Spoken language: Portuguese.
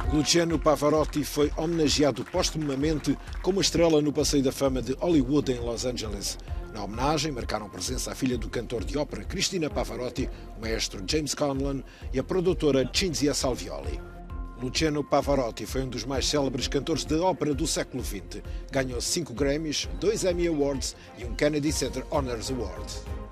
Luciano Pavarotti foi homenageado póstumamente como estrela no Passeio da Fama de Hollywood em Los Angeles. Na homenagem marcaram presença a filha do cantor de ópera Cristina Pavarotti, o maestro James Conlon e a produtora Cinzia Salvioli. Luciano Pavarotti foi um dos mais célebres cantores de ópera do século XX. Ganhou 5 Grammys, 2 Emmy Awards e um Kennedy Center Honors Award.